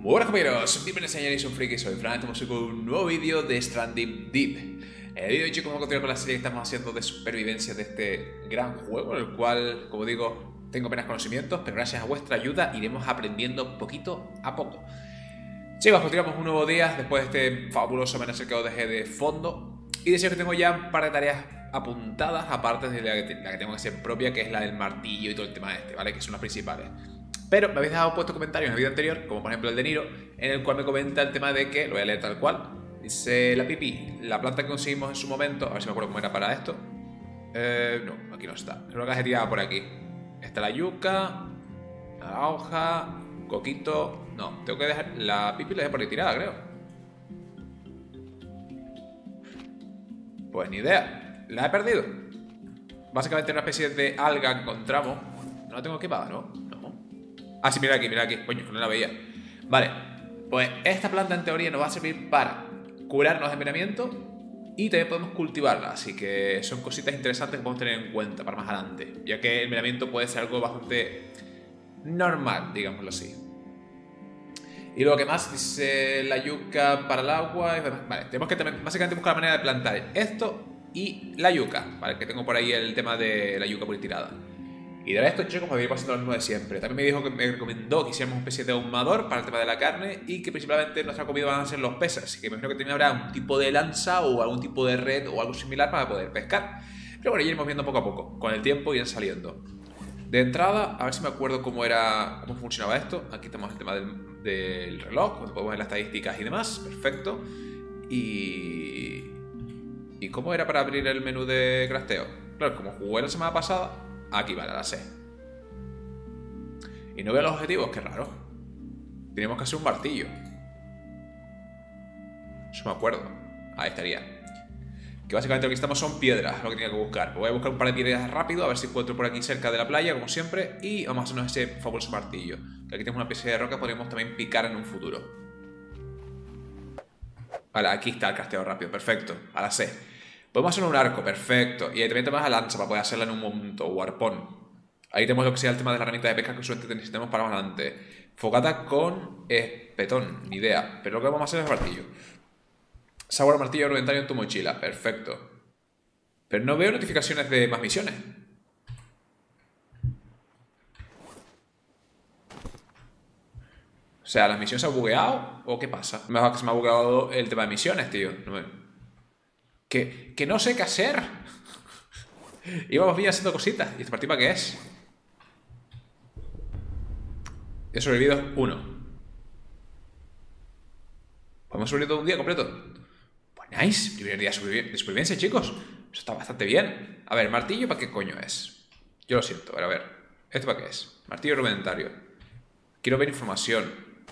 Buenas compañeros, bienvenidos a Jason Freaky, soy Fran, estamos con un nuevo vídeo de Stranding Deep. En el vídeo de hoy, chicos, vamos a continuar con la serie que estamos haciendo de supervivencia de este gran juego, en el cual, como digo, tengo apenas conocimientos, pero gracias a vuestra ayuda iremos aprendiendo poquito a poco. Chicos, continuamos un nuevo día después de este fabuloso amanecer que os dejé de fondo. Y decía que tengo ya un par de tareas apuntadas, aparte de la que tengo que ser propia, que es la del martillo y todo el tema este, ¿vale? Que son las principales. Pero me habéis dejado puesto comentarios en el vídeo anterior, como por ejemplo el de Niro, en el cual me comenta el tema de que, lo voy a leer tal cual, dice la pipi, la planta que conseguimos en su momento, a ver si me acuerdo cómo era para esto. No, aquí no está, creo que se tiraba por aquí. Está la yuca, la hoja, coquito. No, tengo que dejar, la pipi la dejé por ahí tirada, creo. Pues ni idea, la he perdido. Básicamente una especie de alga que encontramos. No la tengo equipada, ¿no? Ah, sí, mira aquí, coño, que no la veía. Vale, pues esta planta en teoría nos va a servir para curarnos de envenenamiento y también podemos cultivarla, así que son cositas interesantes que podemos tener en cuenta para más adelante, ya que el envenenamiento puede ser algo bastante normal, digámoslo así. Y luego, ¿qué más? Dice la yuca para el agua y demás. Vale, tenemos que también, básicamente buscar la manera de plantar esto y la yuca, vale, que tengo por ahí el tema de la yuca por ahí tirada. Y de esto, chicos, me voy a ir pasando lo mismo de siempre. También me dijo que me recomendó que hiciéramos una especie de ahumador para el tema de la carne y que principalmente nuestra comida van a ser los peces. Así que me imagino que también habrá un tipo de lanza o algún tipo de red o algo similar para poder pescar. Pero bueno, ya iremos viendo poco a poco. Con el tiempo irán saliendo. De entrada, a ver si me acuerdo cómo funcionaba esto. Aquí tenemos el tema del reloj, donde podemos ver las estadísticas y demás. Perfecto. ¿Y cómo era para abrir el menú de crafteo? Claro, como jugué la semana pasada, aquí vale, la sé. Y no veo los objetivos, qué raro. Tenemos que hacer un martillo. Eso me acuerdo. Ahí estaría. Que básicamente lo que necesitamos son piedras, lo que tenía que buscar. Voy a buscar un par de piedras rápido, a ver si encuentro por aquí cerca de la playa, como siempre. Y vamos a hacernos ese fabuloso martillo. Que aquí tenemos una pieza de roca que podríamos también picar en un futuro. Vale, aquí está el crafteo rápido, perfecto. Ahora sé. Podemos hacer un arco, perfecto. Y ahí también tenemos la lanza para poder hacerla en un momento, o arpón. Ahí tenemos lo que sea el tema de la herramienta de pesca que usualmente necesitamos para más adelante. Fogata con espetón, ni idea. Pero lo que vamos a hacer es martillo. Sabor martillo rudimentario en tu mochila, perfecto. Pero no veo notificaciones de más misiones. O sea, ¿las misiones se han bugueado? ¿O qué pasa? Mejor que se me ha bugueado el tema de misiones, tío. Que no sé qué hacer. Íbamos bien haciendo cositas. ¿Y esta partida qué es? He sobrevivido 1. ¿Podemos sobrevivir todo un día completo? Pues nice. Primer día de supervivencia, chicos. Eso está bastante bien. A ver, ¿martillo para qué coño es? Yo lo siento. A ver. ¿Esto para qué es? Martillo rudimentario. Quiero ver información.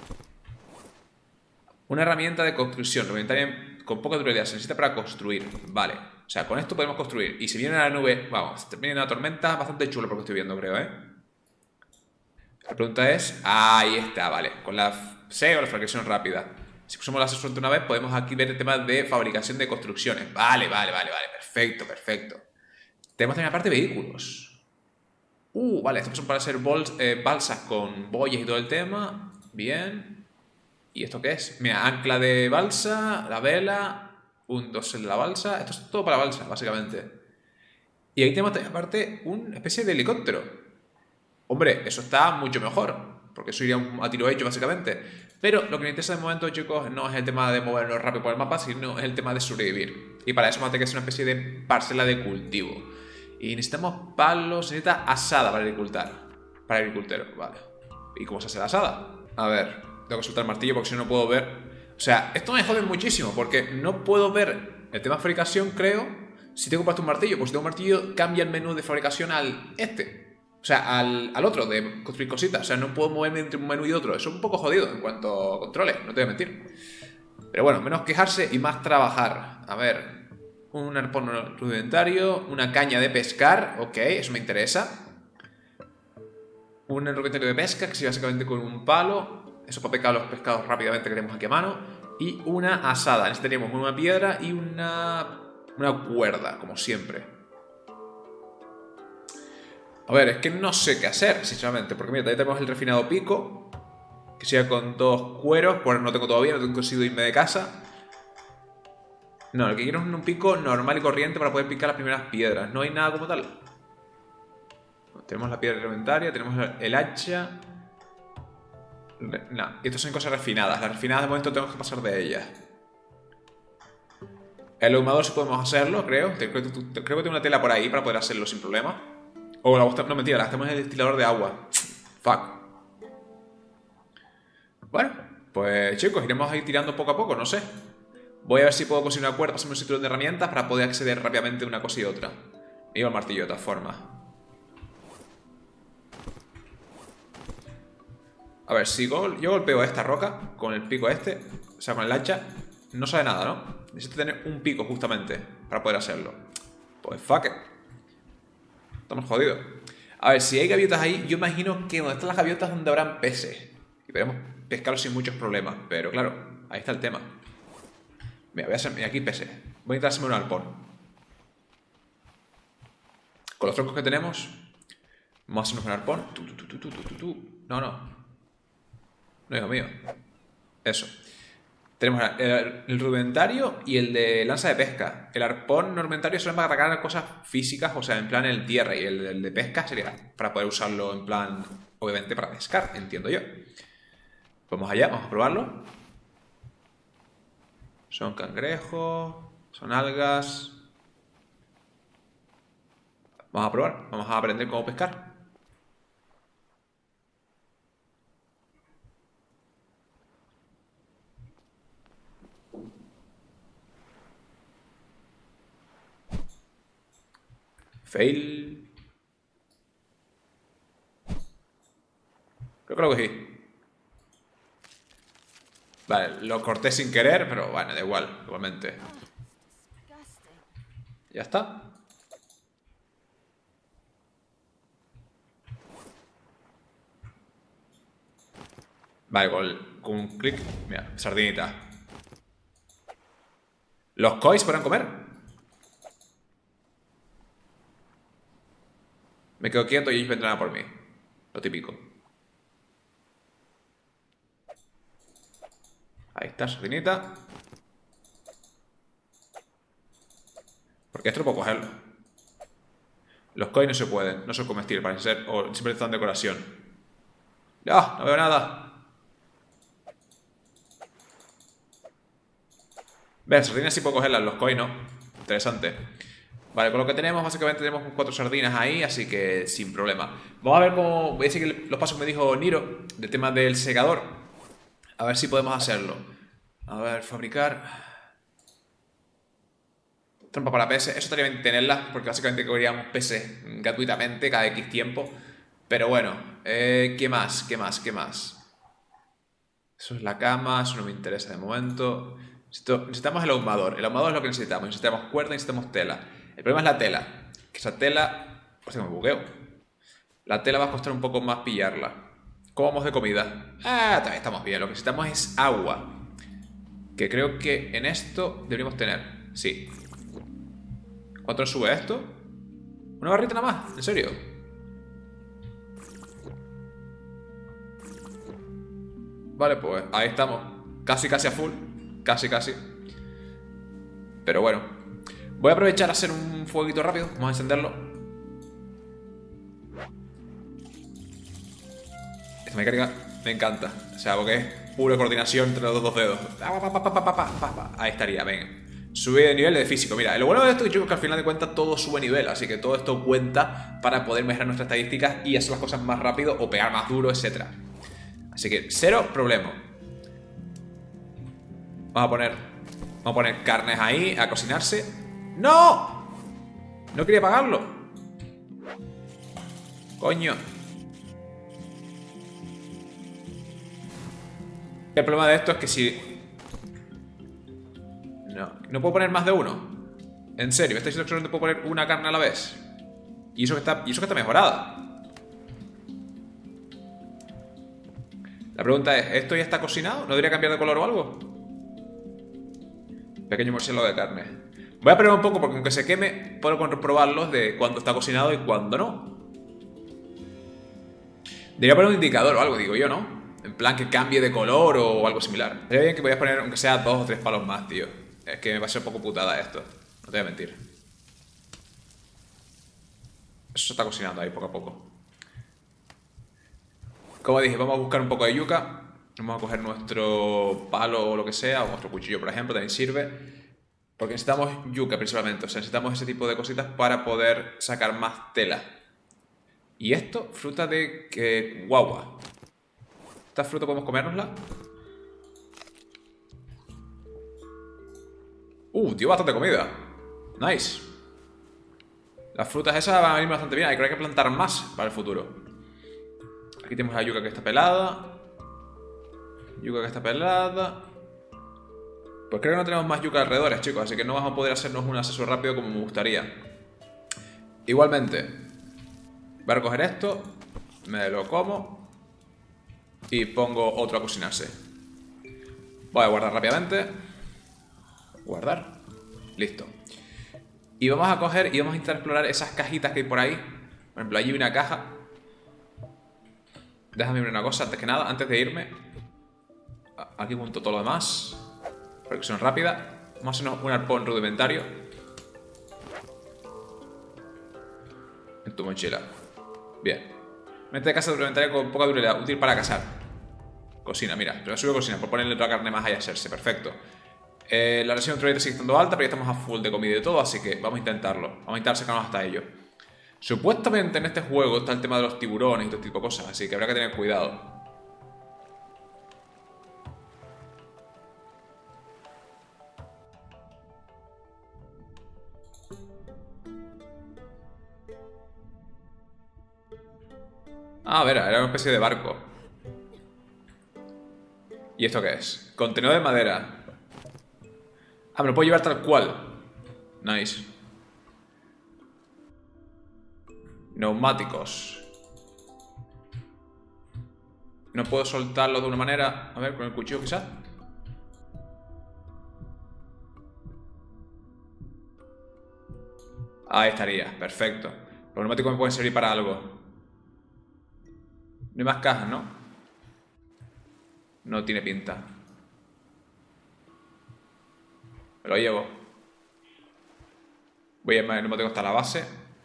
Una herramienta de construcción rudimentaria con poca durabilidad. Se necesita para construir. Vale. O sea, con esto podemos construir. Y si viene la nube, vamos, viene una tormenta bastante chula por lo que estoy viendo, creo, ¿eh? La pregunta es... ahí está, vale. Con la C o la fabricación rápida. Si pusimos la suerte una vez, podemos aquí ver el tema de fabricación de construcciones. Vale. Perfecto. Tenemos también la parte de vehículos. Vale, estos son para hacer balsas con boyas y todo el tema. Bien. ¿Y esto qué es? Mira, ancla de balsa, la vela, un dosel de la balsa. Esto es todo para balsa, básicamente. Y ahí tenemos también aparte una especie de helicóptero. Hombre, eso está mucho mejor, porque eso iría a tiro hecho, básicamente. Pero lo que me interesa de momento, chicos, no es el tema de movernos rápido por el mapa, sino es el tema de sobrevivir. Y para eso vamos a tener que hacer una especie de parcela de cultivo. Y necesitamos palos, necesita asada para agricultar. Para agricultero, vale. ¿Y cómo se hace la asada? A ver, tengo que soltar el martillo porque si no, no puedo ver. O sea, esto me jode muchísimo porque no puedo ver el tema de fabricación, creo, si tengo puesto un martillo. Pues si tengo un martillo, cambia el menú de fabricación al este. O sea, al otro, de construir cositas. O sea, no puedo moverme entre un menú y otro. Eso es un poco jodido en cuanto a controles, no te voy a mentir. Pero bueno, menos quejarse y más trabajar. A ver, un arpón rudimentario, una caña de pescar, ok, eso me interesa. Un rudimentario de pesca, que sería básicamente con un palo. Eso para pescar los pescados rápidamente que tenemos aquí a mano. Y una asada. Necesitaríamos una piedra y una cuerda, como siempre. A ver, es que no sé qué hacer, sinceramente. Porque mira, también tenemos el refinado pico. Que sea con 2 cueros. Pues no tengo todavía, no tengo conseguido irme de casa. No, lo que quiero es un pico normal y corriente para poder picar las primeras piedras. No hay nada como tal. Tenemos la piedra reglamentaria, tenemos el hacha. No, estas son cosas refinadas. Las refinadas de momento tenemos que pasar de ellas. El ahumador sí podemos hacerlo, creo. Creo que tengo una tela por ahí para poder hacerlo sin problema. O no, mentira, la hacemos en el destilador de agua. Fuck. Bueno, pues chicos, iremos a ir tirando poco a poco, no sé. Voy a ver si puedo conseguir una cuerda, pasarme un cinturón de herramientas para poder acceder rápidamente a una cosa y otra. Me llevo el martillo de todas formas. A ver, si yo golpeo esta roca con el pico este, o sea, con el hacha, no sabe nada, ¿no? Necesito tener un pico justamente para poder hacerlo. Pues fuck it. Estamos jodidos. A ver, si hay gaviotas ahí, yo imagino que donde están las gaviotas es donde habrán peces. Y podemos pescarlos sin muchos problemas. Pero claro, ahí está el tema. Mira, voy a hacer aquí peces. Voy a intentar hacerme un arpón. Con los troncos que tenemos, vamos a hacernos un arpón. No, no. No, hijo mío. Eso. Tenemos el rudimentario y el de lanza de pesca. El arpón rudimentario solo para atacar cosas físicas, o sea, en plan en tierra. Y el de pesca sería para poder usarlo en plan, obviamente, para pescar, entiendo yo. Vamos allá, vamos a probarlo. Son cangrejos, son algas. Vamos a probar, vamos a aprender cómo pescar. Fail. Creo que lo cogí. Vale, lo corté sin querer, pero bueno, da igual, igualmente. Ya está. Vale, con un clic. Mira, sardinita. ¿Los kois podrán comer? Me quedo quieto y ellos vendrán a por mí. Lo típico. Ahí está, sardinita. Porque esto no puedo cogerlo. Los koi no se pueden, no son comestibles, parece ser, o siempre están de decoración. ¡Ah! No veo nada. Ve, sardinas sí puedo cogerlas, los koi no. Interesante. Vale, con lo que tenemos, básicamente tenemos 4 sardinas ahí, así que sin problema. Vamos a ver cómo. Voy a seguir los pasos que me dijo Niro, del tema del secador. A ver si podemos hacerlo. A ver, fabricar. Trampa para peces. Eso estaría bien tenerlas, porque básicamente cogeríamos peces gratuitamente cada X tiempo. Pero bueno, ¿qué más? ¿Qué más? ¿Qué más? Eso es la cama, eso no me interesa de momento. Necesitamos el ahumador. El ahumador es lo que necesitamos. Necesitamos cuerda, necesitamos tela. El problema es la tela. Que esa tela. Pues me bugueo. La tela va a costar un poco más pillarla. ¿Cómo vamos de comida? Ah, también estamos bien. Lo que necesitamos es agua. Que creo que en esto deberíamos tener. Sí. ¿Cuánto nos sube esto? ¿Una barrita nada más? ¿En serio? Vale, pues ahí estamos. Casi, casi a full. Casi, casi. Pero bueno. Voy a aprovechar a hacer un fueguito rápido. Vamos a encenderlo. Esta mecánica me encanta. O sea, porque es pura coordinación entre los dos dedos. Ahí estaría, venga. Sube de nivel de físico. Mira, lo bueno de esto es que yo creo que al final de cuentas todo sube nivel. Así que todo esto cuenta para poder mejorar nuestras estadísticas y hacer las cosas más rápido o pegar más duro, etc. Así que cero problema. Vamos a poner carnes ahí a cocinarse. ¡No! No quería pagarlo. Coño. El problema de esto es que si... No puedo poner más de uno. En serio, me estáis diciendo que solamente puedo poner una carne a la vez. Y eso que está mejorada. La pregunta es, ¿esto ya está cocinado? ¿No debería cambiar de color o algo? Pequeño murciélago de carne. Voy a probar un poco porque aunque se queme, puedo comprobarlos de cuándo está cocinado y cuándo no. Debería poner un indicador o algo, digo yo, ¿no? En plan que cambie de color o algo similar. Sería bien que voy a poner aunque sea 2 o 3 palos más, tío. Es que me va a ser un poco putada esto. No te voy a mentir. Eso se está cocinando ahí poco a poco. Como dije, vamos a buscar un poco de yuca. Vamos a coger nuestro palo o lo que sea, o nuestro cuchillo, por ejemplo, también sirve. Porque necesitamos yuca principalmente, o sea, necesitamos ese tipo de cositas para poder sacar más tela. Y esto, fruta de guagua. ¿Esta fruta podemos comérnosla? Tío, bastante comida. Nice. Las frutas esas van a venir bastante bien, hay que plantar más para el futuro. Aquí tenemos la yuca que está pelada. Yuca que está pelada. Pues creo que no tenemos más yuca alrededor, chicos, así que no vamos a poder hacernos un acceso rápido como me gustaría. Igualmente, voy a recoger esto, me lo como y pongo otro a cocinarse. Voy a guardar rápidamente. Guardar. Listo. Y vamos a coger y vamos a intentar explorar esas cajitas que hay por ahí. Por ejemplo, allí hay una caja. Déjame ver una cosa antes que nada, antes de irme. Aquí junto todo lo demás. Progresión rápida. Vamos a hacernos un arpón rudimentario. En tu mochila. Bien. Mente de caza rudimentaria con poca durabilidad. Útil para cazar. Cocina, mira. Yo subo cocina por ponerle otra carne más ahí a hacerse. Perfecto. La ración ultravioleta sigue estando alta, pero ya estamos a full de comida y de todo, así que vamos a intentarlo. Vamos a intentar sacarnos hasta ello. Supuestamente en este juego está el tema de los tiburones y todo tipo de cosas, así que habrá que tener cuidado. Ah, a ver, era una especie de barco. ¿Y esto qué es? Contenedor de madera. Ah, me lo puedo llevar tal cual. Nice. Neumáticos. No puedo soltarlo de una manera. A ver, con el cuchillo quizás. Ahí estaría, perfecto. Los neumáticos me pueden servir para algo. No hay más cajas, ¿no? No tiene pinta. Me lo llevo. Voy a ir el neumático hasta la base.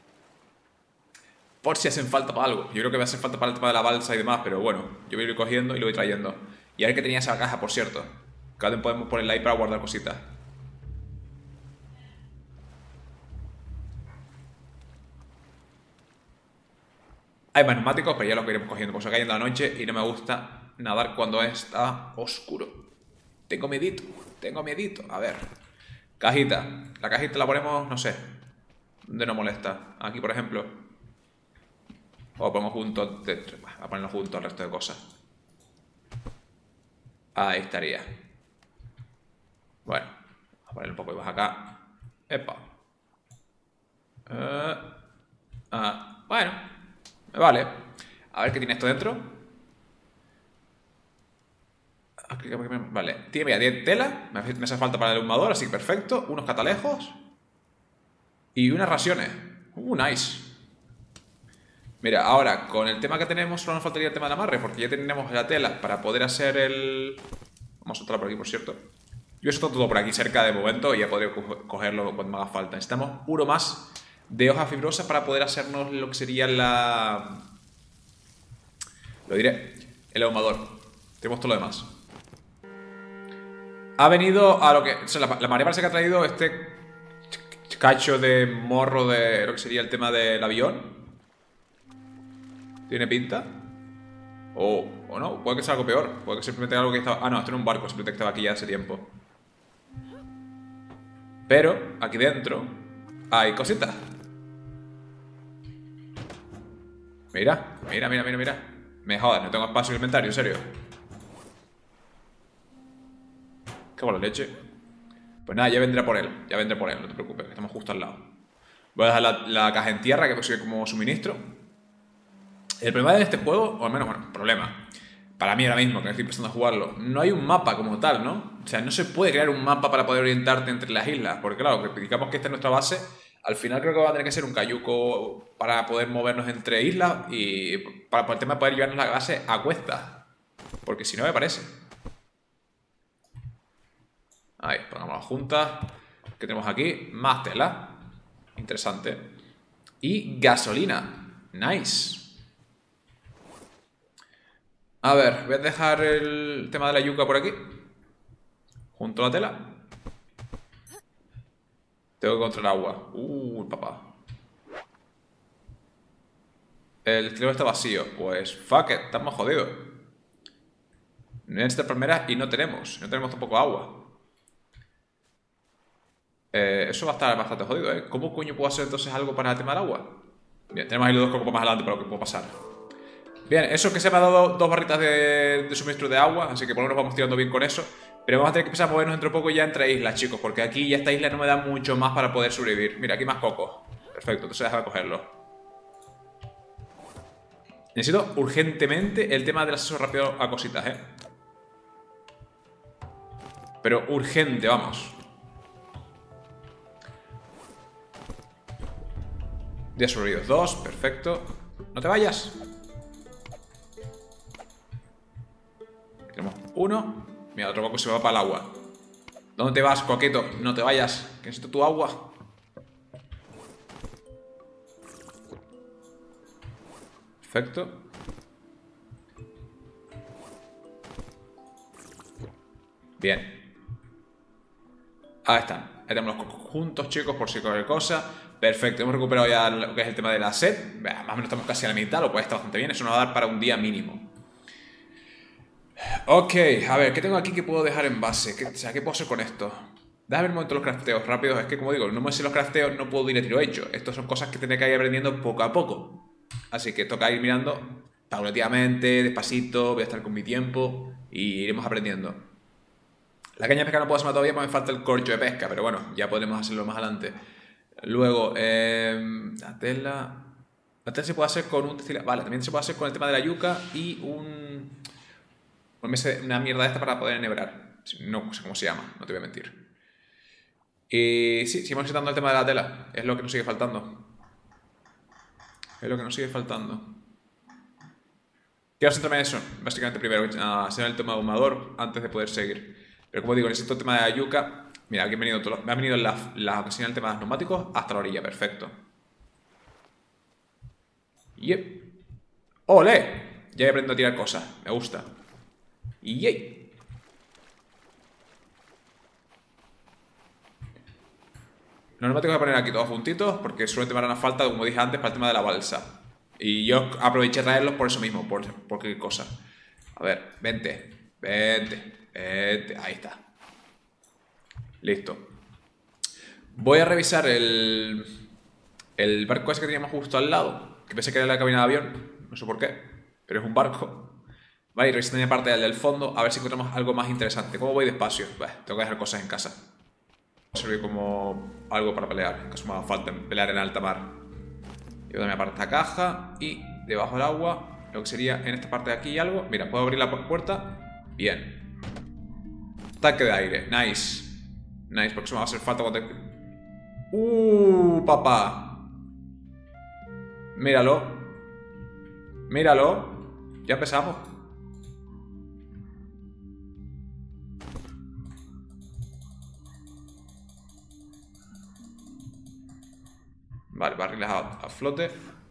Por si hacen falta para algo. Yo creo que va a hacer falta para el tema de la balsa y demás, pero bueno, yo voy a ir cogiendo y lo voy trayendo. Y a ver que tenía esa caja, por cierto. Cada vez podemos ponerla ahí para guardar cositas. Hay más neumáticos, pero ya los iremos cogiendo. Por eso cayendo la noche y no me gusta nadar cuando está oscuro. Tengo miedito, tengo miedito. A ver. Cajita. La cajita la ponemos, no sé. ¿Dónde no molesta? Aquí, por ejemplo. O ponemos juntos. A ponerlo junto al resto de cosas. Ahí estaría. Bueno. A poner un poco más acá. Epa. Bueno. Me vale. A ver qué tiene esto dentro. Vale. Tiene tela. Me hace falta para el ahumador, así que perfecto. Unos catalejos. Y unas raciones. Nice. Mira, ahora, con el tema que tenemos, solo nos faltaría el tema del amarre, porque ya tenemos la tela para poder hacer el... Vamos a soltarla por aquí, por cierto. Yo he soltado todo por aquí cerca de momento y ya podré cogerlo cuando me haga falta. Necesitamos uno más de hojas fibrosas para poder hacernos lo que sería la... Lo diré, el ahumador. Tenemos todo lo demás. Ha venido a lo que... O sea, la marea parece que ha traído este cacho de morro de lo que sería el tema del avión. ¿Tiene pinta? O no, puede que sea algo peor. Puede que simplemente algo que estaba... Ah, no, esto no es un barco, simplemente que estaba aquí ya hace tiempo. Pero, aquí dentro hay cositas. Mira, mira, mira, mira, mira. Me jodas, no tengo espacio en el inventario, en serio. Qué buena leche. Pues nada, ya vendré por él, no te preocupes, que estamos justo al lado. Voy a dejar la caja en tierra, que sirve como suministro. El problema de este juego, o al menos, bueno, problema, para mí ahora mismo, que estoy empezando a jugarlo, no hay un mapa como tal, ¿no? O sea, no se puede crear un mapa para poder orientarte entre las islas, porque claro, que digamos que esta es nuestra base, al final creo que va a tener que ser un cayuco para poder movernos entre islas y para el tema de poder llevarnos la base a cuestas. Porque si no me parece. Ahí, pongámoslas juntas. ¿Qué tenemos aquí? Más tela. Interesante. Y gasolina. Nice. A ver, voy a dejar el tema de la yuca por aquí. Junto a la tela. Tengo que encontrar agua. Papá. El destino está vacío. Pues, fuck it, estamos jodidos. Necesito palmeras y no tenemos tampoco agua. Eso va a estar bastante jodido, ¿eh? ¿Cómo coño puedo hacer entonces algo para el tema del agua? Bien, tenemos ahí los dos cocos más adelante para lo que puedo pasar. Bien, eso que se me ha dado 2 barritas de suministro de agua, así que por lo menos vamos tirando bien con eso. Pero vamos a tener que empezar a movernos dentro de poco ya entre islas, chicos, porque aquí ya esta isla no me da mucho más para poder sobrevivir. Mira, aquí más cocos. Perfecto, entonces déjame cogerlo. Necesito urgentemente el tema del acceso rápido a cositas, ¿eh? Pero urgente, vamos. Días sobrevividos 2, perfecto. No te vayas. Tenemos 1. Mira, otro coco se va para el agua. ¿Dónde te vas, coqueto? No te vayas, que necesito tu agua. Perfecto. Bien. Ahí están. Ahí tenemos los cocos juntos, chicos, por si cualquier cosa. Perfecto, hemos recuperado ya lo que es el tema de la sed. Más o menos estamos casi a la mitad, lo cual está bastante bien. Eso nos va a dar para un día mínimo. Ok, a ver, ¿qué tengo aquí que puedo dejar en base? ¿Qué puedo hacer con esto? Déjame ver un momento los crafteos rápidos. Es que, como digo, no me sé los crafteos, no puedo ir a tiro hecho. Estas son cosas que tendré que ir aprendiendo poco a poco. Así que toca ir mirando paulatinamente, despacito. Voy a estar con mi tiempo y iremos aprendiendo. La caña de pesca no puedo hacerla todavía porque me falta el corcho de pesca, pero bueno, ya podremos hacerlo más adelante. Luego, la tela... La tela se puede hacer con un destilado. Vale, también se puede hacer con el tema de la yuca y una mierda de esta para poder enhebrar. No sé cómo se llama, no te voy a mentir. Y sí, seguimos necesitando el tema de la tela. Es lo que nos sigue faltando. Quiero centrarme en eso, básicamente primero, hacer el tema de ahumador antes de poder seguir. Pero como digo, necesito el tema de la yuca. Mira, aquí me ha venido la ocasión del tema de los neumáticos hasta la orilla, perfecto. Yep. ¡Ole! Ya he aprendido a tirar cosas, me gusta. ¡Yey! Los neumáticos voy a poner aquí todos juntitos porque suelen tener una falta, como dije antes, para el tema de la balsa. Y yo aproveché a traerlos por eso mismo, por qué cosa. A ver, vente. Ahí está. Listo. Voy a revisar el barco ese que teníamos justo al lado, que pensé que era la cabina de avión, no sé por qué, pero es un barco. Vale, y revisando la parte del fondo, a ver si encontramos algo más interesante. ¿Cómo voy despacio? Tengo que dejar cosas en casa. Sirve como algo para pelear, en caso me haga falta pelear en alta mar. Y voy a aparte esta caja y debajo del agua, lo que sería en esta parte de aquí algo. Mira, puedo abrir la puerta. Bien. Tanque de aire, nice. Nice, porque eso me va a hacer falta cuando papá. Míralo. Ya empezamos. Vale, barriles a flote.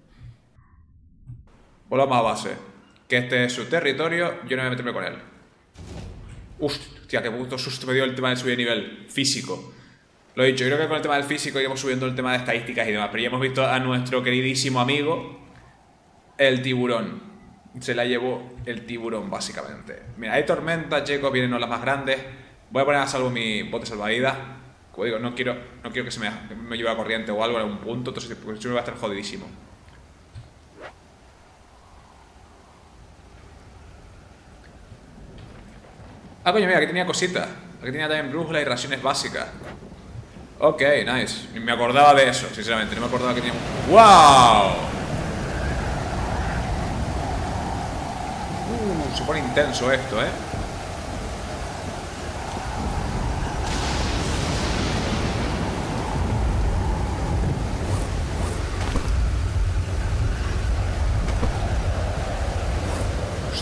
Volvamos a base. Que este es su territorio, yo no voy a meterme con él. Hostia, qué puto susto me dio el tema de subir de nivel físico. Lo he dicho, creo que con el tema del físico iremos subiendo el tema de estadísticas y demás. Pero ya hemos visto a nuestro queridísimo amigo, el tiburón. Se la llevó el tiburón, básicamente. Mira, hay tormentas, chicos, vienen olas más grandes. Voy a poner a salvo mi bote salvavidas. Como digo, no quiero que se me lleve a corriente o algo en algún punto, entonces porque si no va a estar jodidísimo. Ah, coño, mira, aquí tenía cositas. Aquí tenía también brújula y raciones básicas. Ok, nice. Ni me acordaba de eso, sinceramente. No me acordaba que teníamos... ¡Wow! Se pone intenso esto, ¿eh?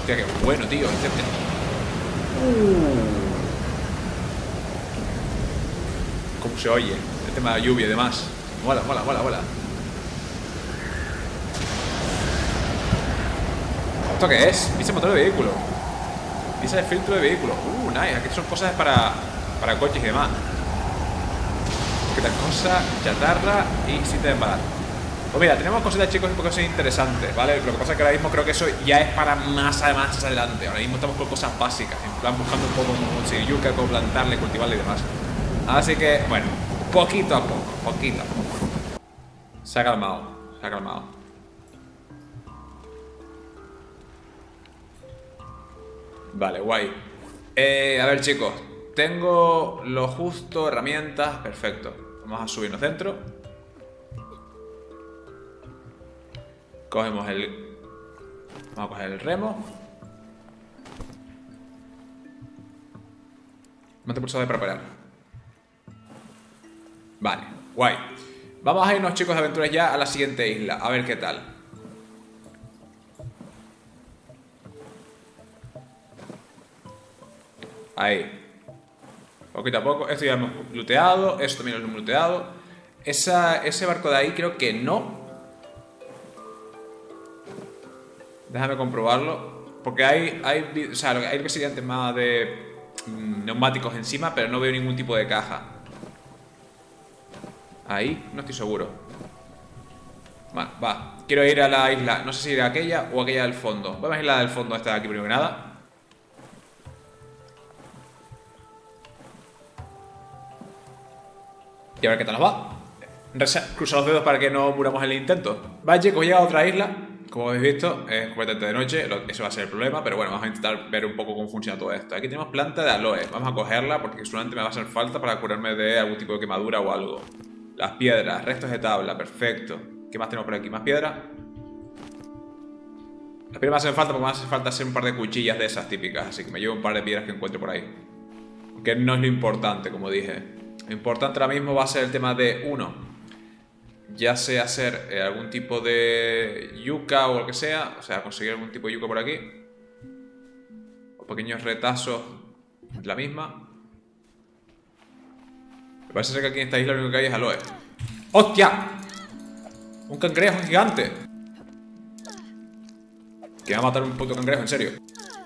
Hostia, qué bueno, tío. ¿Cómo se oye? El tema de la lluvia y demás. Mola, mola, mola, mola. ¿Esto qué es? Dice motor de vehículo. Dice el filtro de vehículo. Nice. Aquí son cosas para coches y demás. ¿Qué tal cosa? Chatarra y cinta de embalar. Pues mira, tenemos cositas, chicos, un poco interesantes, ¿vale? Lo que pasa es que ahora mismo creo que eso ya es para más adelante. Ahora mismo estamos con cosas básicas, en plan buscando un poco cómo conseguir yuca, cómo plantarle, cultivarle y demás. Así que, bueno, poquito a poco, poquito a poco. Se ha calmado, se ha calmado. Vale, guay. A ver, chicos, tengo lo justo, herramientas, perfecto. Vamos a subirnos dentro. Cogemos el... Vamos a coger el remo. Mante pulsado de preparar. Vale, guay. Vamos a irnos, chicos, de aventuras ya a la siguiente isla. A ver qué tal. Ahí. Poquito a poco. Esto ya lo hemos looteado. Esto también lo hemos looteado. Ese barco de ahí creo que no. Déjame comprobarlo. Porque hay o sea, hay recipientes más de neumáticos encima, pero no veo ningún tipo de caja. Ahí, no estoy seguro. Bueno, va. Quiero ir a la isla, no sé si ir a aquella o aquella del fondo. Vamos a ir a la del fondo, esta de aquí primero que nada. Y a ver qué tal nos va. Cruza los dedos para que no muramos en el intento. Vale, chicos, he llegado a otra isla. Como habéis visto, es completamente de noche. Eso va a ser el problema, pero bueno, vamos a intentar ver un poco cómo funciona todo esto. Aquí tenemos planta de aloe. Vamos a cogerla porque seguramente me va a hacer falta para curarme de algún tipo de quemadura o algo. Las piedras, restos de tabla, perfecto. ¿Qué más tenemos por aquí? ¿Más piedra? Las piedras me hacen falta porque me hace falta hacer un par de cuchillas de esas típicas. Así que me llevo un par de piedras que encuentro por ahí. Que no es lo importante, como dije. Lo importante ahora mismo va a ser el tema de, uno, ya sea hacer algún tipo de yuca o lo que sea. O sea, conseguir algún tipo de yuca por aquí. O pequeños retazos de la misma. Me parece ser que aquí en esta isla lo único que hay es aloe. ¡Hostia! Un cangrejo gigante. Que va a matar un puto cangrejo, en serio.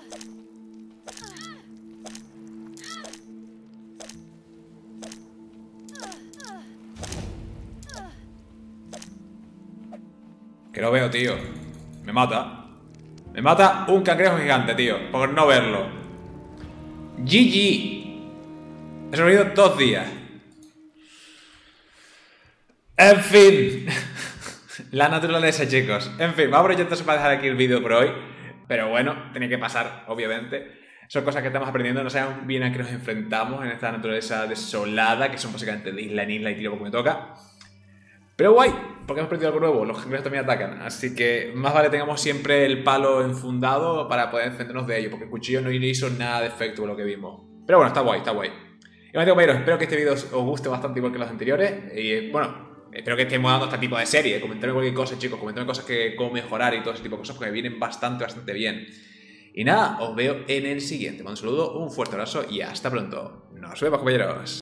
Que lo veo, tío. Me mata. Me mata un cangrejo gigante, tío. Por no verlo. GG. He sobrevivido 2 días. En fin. La naturaleza, chicos. En fin, vamos a entonces para dejar aquí el vídeo por hoy. Pero bueno, tenía que pasar, obviamente. Son cosas que estamos aprendiendo. No sabemos bien a qué nos enfrentamos en esta naturaleza desolada, que son básicamente de isla en isla y tiro porque me toca. Pero guay, porque hemos aprendido algo nuevo. Los cangrejos también atacan. Así que más vale tengamos siempre el palo enfundado para poder defendernos de ello. Porque el cuchillo no hizo nada de efecto con lo que vimos. Pero bueno, está guay, está guay. Y bueno, compañeros, espero que este vídeo os guste bastante igual que los anteriores. Y bueno, espero que estemos dando este tipo de serie. Comentadme cualquier cosa, chicos. Comentadme cosas que cómo mejorar y todo ese tipo de cosas porque me vienen bastante bien. Y nada, os veo en el siguiente. Un saludo, un fuerte abrazo y hasta pronto. Nos vemos, compañeros.